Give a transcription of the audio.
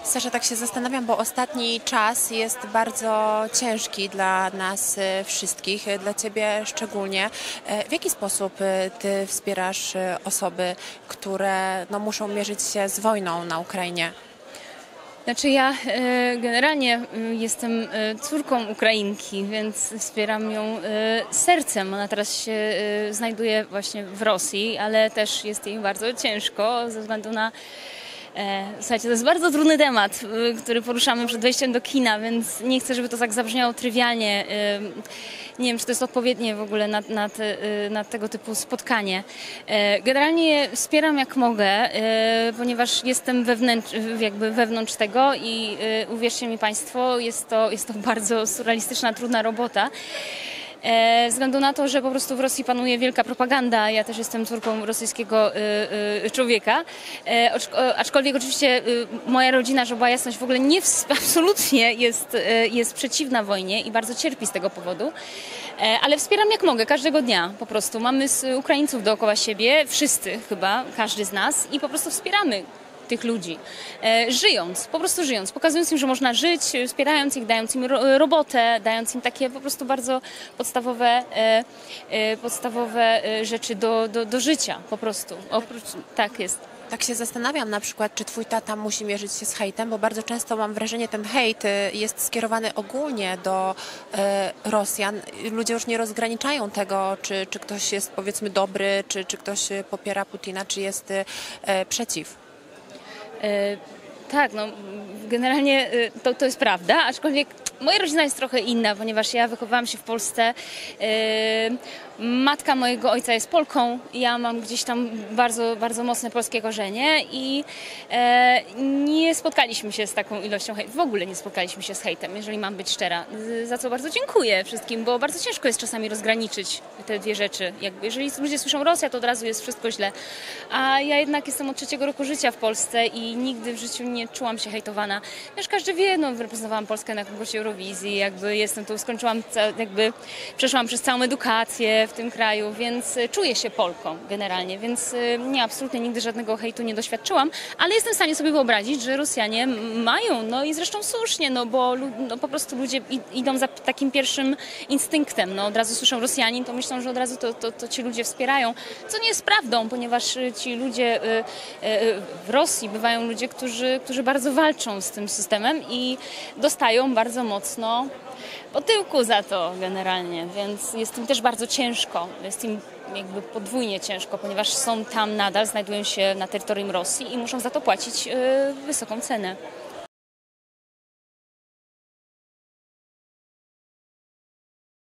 Sasza, tak się zastanawiam, bo ostatni czas jest bardzo ciężki dla nas wszystkich, dla Ciebie szczególnie. W jaki sposób Ty wspierasz osoby, które muszą mierzyć się z wojną na Ukrainie? Znaczy ja generalnie jestem córką Ukrainki, więc wspieram ją sercem. Ona teraz się znajduje właśnie w Rosji, ale też jest jej bardzo ciężko ze względu na... Słuchajcie, to jest bardzo trudny temat, który poruszamy przed wejściem do kina, więc nie chcę, żeby to tak zabrzmiało trywialnie. Nie wiem, czy to jest odpowiednie w ogóle na tego typu spotkanie. Generalnie wspieram jak mogę, ponieważ jestem wewnątrz tego i uwierzcie mi Państwo, jest to bardzo surrealistyczna, trudna robota. Ze względu na to, że po prostu w Rosji panuje wielka propaganda. Ja też jestem córką rosyjskiego człowieka. Aczkolwiek oczywiście moja rodzina, żeby była jasność, w ogóle absolutnie jest przeciwna wojnie i bardzo cierpi z tego powodu. Ale wspieram jak mogę, każdego dnia po prostu. Mamy Ukraińców dookoła siebie, wszyscy chyba, każdy z nas i po prostu wspieramy tych ludzi, po prostu żyjąc, pokazując im, że można żyć, wspierając ich, dając im robotę, dając im takie po prostu bardzo podstawowe rzeczy do życia po prostu. Tak jest. Tak się zastanawiam na przykład, czy Twój tata musi mierzyć się z hejtem, bo bardzo często mam wrażenie, ten hejt jest skierowany ogólnie do Rosjan. Ludzie już nie rozgraniczają tego, czy ktoś jest powiedzmy dobry, czy ktoś popiera Putina, czy jest przeciw. Tak, no generalnie to jest prawda, aczkolwiek moja rodzina jest trochę inna, ponieważ ja wychowałam się w Polsce. Matka mojego ojca jest Polką, ja mam gdzieś tam bardzo, bardzo mocne polskie korzenie i nie spotkaliśmy się z taką ilością hejtu. W ogóle nie spotkaliśmy się z hejtem, jeżeli mam być szczera. Za co bardzo dziękuję wszystkim, bo bardzo ciężko jest czasami rozgraniczyć te dwie rzeczy. Jeżeli ludzie słyszą Rosja, to od razu jest wszystko źle. A ja jednak jestem od 3. roku życia w Polsce i nigdy w życiu nie czułam się hejtowana. Wiesz, każdy wie, reprezentowałam Polskę na konkursie Eurowizji, jestem tu, przeszłam przez całą edukację w tym kraju, więc czuję się Polką generalnie, więc nie, absolutnie nigdy żadnego hejtu nie doświadczyłam, ale jestem w stanie sobie wyobrazić, że Rosjanie mają, i zresztą słusznie, bo po prostu ludzie idą za takim pierwszym instynktem, od razu słyszą Rosjanin, to myślą, że od razu to ci ludzie wspierają, co nie jest prawdą, ponieważ ci ludzie w Rosji bywają ludzie, którzy bardzo walczą z tym systemem i dostają bardzo mocno po tyłku za to generalnie, więc jest im też bardzo ciężko, jest im podwójnie ciężko, ponieważ są tam nadal, znajdują się na terytorium Rosji i muszą za to płacić wysoką cenę.